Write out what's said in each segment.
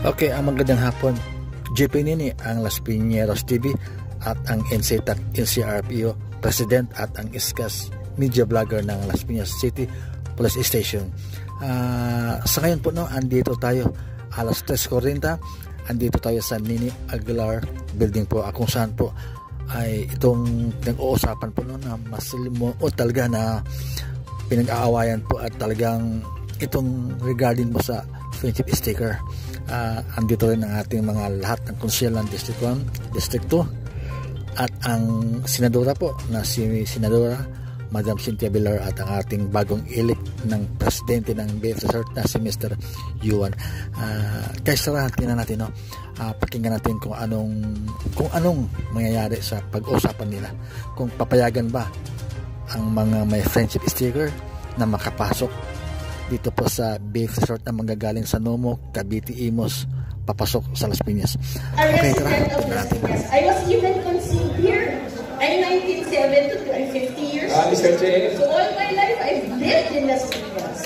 Okay, ang magandang hapon. JP Nini, ang Las Piñeros TV at ang NCTAC NCRPO President at ang ISCAS Media Vlogger ng Las Piñas City Police Station. Sa ngayon po, andito tayo alas 3:40. Andito tayo sa Nini Aguilar Building po, kung saan po ay itong nag-uusapan po na masilimo o talaga na pinag-aawayan po at talagang itong regarding mo sa friendship sticker. Andito rin ang ating mga lahat ng konsyel ng District 1, District 2 at ang senadora po na si Senadora Madam Cynthia Villar at ang ating bagong elect ng presidente ng BF Resort na si Mr. Yuan. Guys, tingnan natin, pakinggan natin kung anong mangyayari sa pag-usapan nila, kung papayagan ba ang mga may friendship sticker na makapasok dito po sa BF Resort na manggagaling sa Nomo, Cavite, Imus, papasok sa Las Piñas. Okay, tara, tingnan natin. I was even conceived here. I'm 1972, I'm 50 years old. So all my life, I've lived in Las Piñas.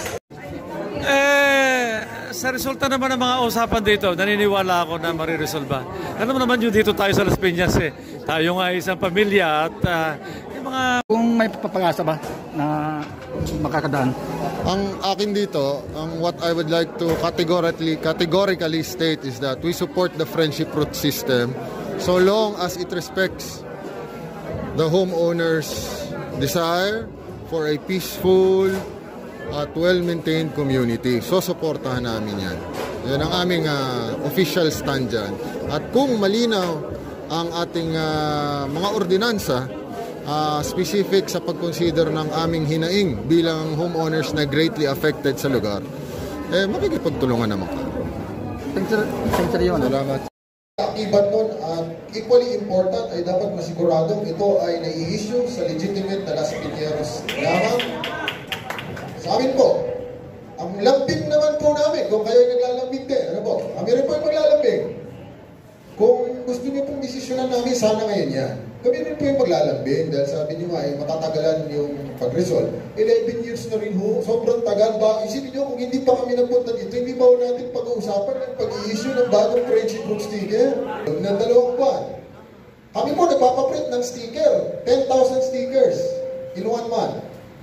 Sa resulta naman ng mga usapan dito, naniniwala ako na mariresolba. Ano naman yung dito tayo sa Las Piñas tayo nga isang pamilya at yung mga... Kung may papagasa ba na makakadaan? Ang akin dito, what I would like to categorically state is that we support the friendship route system so long as it respects the homeowners' desire for a peaceful at well-maintained community. So, supportahan namin yan. Yan ang aming official stand dyan. At kung malinaw ang ating mga ordinansa, specific sa pag-consider ng aming hinaing bilang homeowners na greatly affected sa lugar, makikipagtulungan naman ka. Salamat. Akibat nun, equally important ay dapat masiguradong ito ay nai-issue sa legitimate na Las Piñeros lamang. Sa amin po, ang lambing naman po namin, kung kayo ay naglalambing din, kami rin po ay maglalambing. Kung gusto niyo pong desisyonan namin, sana ngayon yan. Kami rin po yung maglalambing dahil sabi niyo nga, matatagalan yung pag-resolve. 11 years na rin ho, sobrang tagal ba? Isipin niyo, kung hindi pa kami napunta dito, hindi ba natin pag-uusapan ng pag-i-issue ng bagong friendship group sticker? Na 2 buwan. Kami po nagpapaprint ng sticker, 10,000 stickers in 1 month.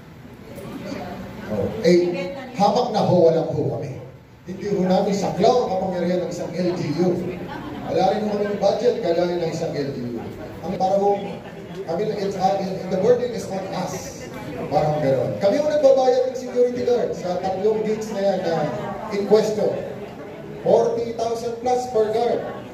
Hamak na ho, walang ho kami. Hindi ho namin saklaw ang kapangyarihan ng isang LGU. Wala rin ho kami budget, kailangan ng isang LGU. Para ho, kami lang, the burden is on us. Parang gano'n. Kami ho nagbabayad ng security guard sa 3 gates na yan in question. 40,000 plus per guard.